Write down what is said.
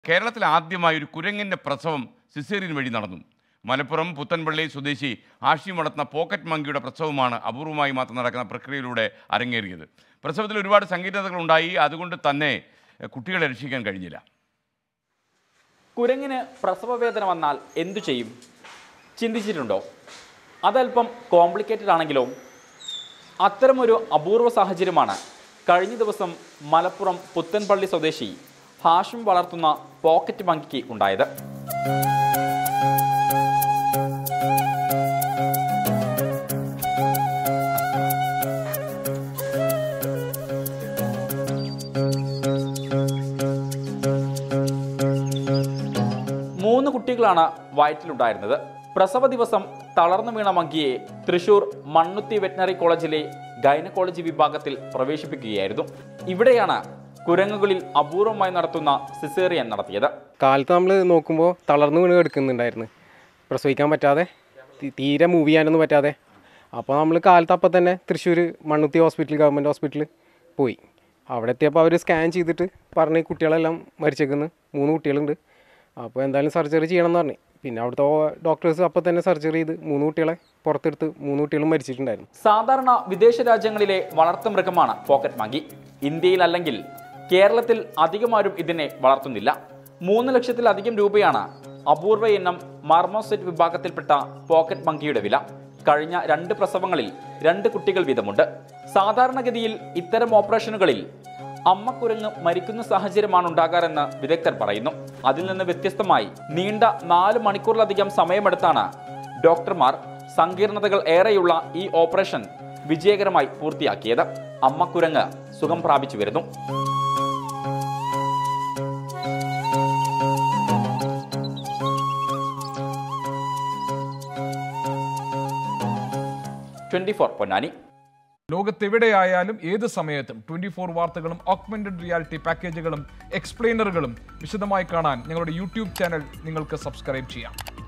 കേരളത്തിൽ ആദ്യമായി ഒരു കുരങ്ങിൻ്റെ പ്രസവം സിസേറിയൻ വഴി നടന്നു. മലപ്പുറം പുത്തൻപള്ളി സ്വദേശി ഹാഷിം വളർത്തുന്ന പോക്കറ്റ് മങ്കിയുടെ പ്രസവമാണ് അപൂർവമായി മാത്രം നടക്കുന്ന പ്രക്രിയയിലൂടെ അരങ്ങേറിയത്. പ്രസവത്തിൽ ഒരുപാട് സങ്കീർണതകളുണ്ടായി. അതുകൊണ്ട് തന്നെ കുട്ടികളെ രക്ഷിക്കാൻ കഴിഞ്ഞില്ല. കുരങ്ങിന് പ്രസവവേദന വന്നാൽ എന്തു ചെയ്യും? ചിന്തിച്ചിട്ടുണ്ടോ? അതല്പം കോംപ്ലിക്കേറ്റഡ് ആണെങ്കിലോ? അത്തരമൊരു അപൂർവ സാഹചര്യമാണ് കഴിഞ്ഞ ദിവസം മലപ്പുറം പുത്തൻപള്ളി സ്വദേശി ഹാഷിം വളർത്തുന്ന പോക്കറ്റ് മങ്കിക്ക് ഉണ്ടായത്. മൂന്ന് കുട്ടികളാണ് വയറ്റിലുണ്ടായിരുന്നത്. പ്രസവ ദിവസം തളർന്നു വീണ മങ്കിയെ തൃശൂർ മണ്ണുത്തി വെറ്റിനറി കോളേജിലെ ഗൈനക്കോളജി വിഭാഗത്തിൽ പ്രവേശിപ്പിക്കുകയായിരുന്നു. ഇവിടെയാണ് കുരങ്ങുകളിൽ അപൂർവമായി നടത്തുന്ന സിസേറിയൻ നടത്തിയത്. കാലത്ത് നമ്മൾ നോക്കുമ്പോൾ തളർന്നു വീണ് കിടക്കുന്നുണ്ടായിരുന്നു, പ്രസവിക്കാൻ പറ്റാതെ, തീരെ മൂവ് ചെയ്യാനൊന്നും പറ്റാതെ. അപ്പോൾ നമ്മൾ കാലത്ത് അപ്പം തന്നെ തൃശ്ശൂർ മണ്ണുത്തി ഹോസ്പിറ്റൽ, ഗവൺമെൻറ് ഹോസ്പിറ്റലിൽ പോയി. അവിടെ എത്തിയപ്പോൾ അവർ സ്കാൻ ചെയ്തിട്ട് പറഞ്ഞ് കുട്ടികളെല്ലാം മരിച്ചേക്കുന്നു, 3 കുട്ടികളുണ്ട്. അപ്പോൾ എന്തായാലും സർജറി ചെയ്യണമെന്ന് പറഞ്ഞു. പിന്നെ അവിടുത്തെ ഡോക്ടേഴ്സ് അപ്പോൾ തന്നെ സർജറി ചെയ്ത് 3 കുട്ടികളെ പുറത്തെടുത്ത് 3 കുട്ടികളും മരിച്ചിട്ടുണ്ടായിരുന്നു. സാധാരണ വിദേശ രാജ്യങ്ങളിലെ വളർത്തുമൃഗമാണ് പോക്കറ്റ് മങ്കി. ഇന്ത്യയിൽ അല്ലെങ്കിൽ കേരളത്തിൽ അധികമാരും ഇതിനെ വളർത്തുന്നില്ല. 3 ലക്ഷത്തിലധികം രൂപയാണ് അപൂർവ ഇനം മാർമോസെറ്റ് വിഭാഗത്തിൽപ്പെട്ട പോക്കറ്റ് മങ്കിയുടെ വില. കഴിഞ്ഞ 2 പ്രസവങ്ങളിൽ 2 കുട്ടികൾ വീതമുണ്ട്. സാധാരണഗതിയിൽ ഇത്തരം ഓപ്പറേഷനുകളിൽ അമ്മക്കുരങ്ങ് മരിക്കുന്ന സാഹചര്യമാണ് ഉണ്ടാകാറെന്ന് വിദഗ്ധർ പറയുന്നു. അതിൽ നിന്ന് വ്യത്യസ്തമായി നീണ്ട 4 മണിക്കൂറിലധികം സമയമെടുത്താണ് ഡോക്ടർമാർ സങ്കീർണതകൾ ഏറെയുള്ള ഈ ഓപ്പറേഷൻ വിജയകരമായി പൂർത്തിയാക്കിയത്. അമ്മക്കുരങ്ങ് സുഖം പ്രാപിച്ചു വരുന്നു. പൊന്നാനി. ലോകത്തെവിടെയായാലും ഏത് സമയത്തും 24 വാർത്തകളും ഓഗ്മെന്റഡ് റിയാലിറ്റി പാക്കേജുകളും എക്സ്പ്ലെയിനറുകളും വിശദമായി കാണാൻ ഞങ്ങളുടെ യൂട്യൂബ് ചാനൽ നിങ്ങൾക്ക് സബ്സ്ക്രൈബ് ചെയ്യാം.